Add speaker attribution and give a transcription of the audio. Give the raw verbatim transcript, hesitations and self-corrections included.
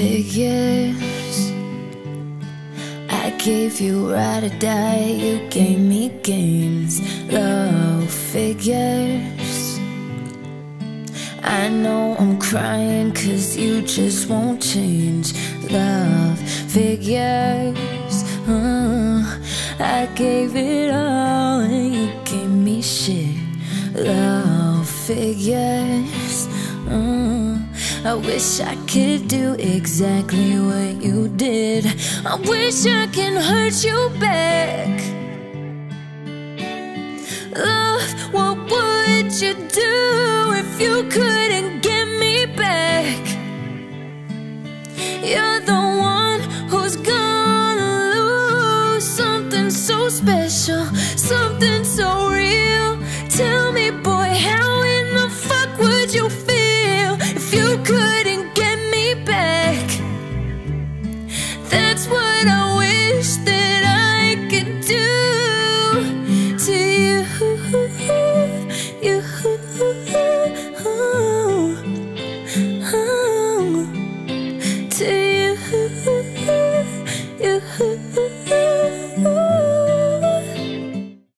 Speaker 1: figures. I gave you ride or die, you gave me games. Low figures. I know I'm crying cause you just won't change. Love figures. uh, I gave it all and you gave me shit. Love figures. uh, I wish I could do exactly what you did. I wish I can hurt you back. Love, what would you do if you couldn't get me back? You're the one who's gonna lose something so special, something so real. Tell me, boy, how in the fuck would you feel if you couldn't get me back? That's what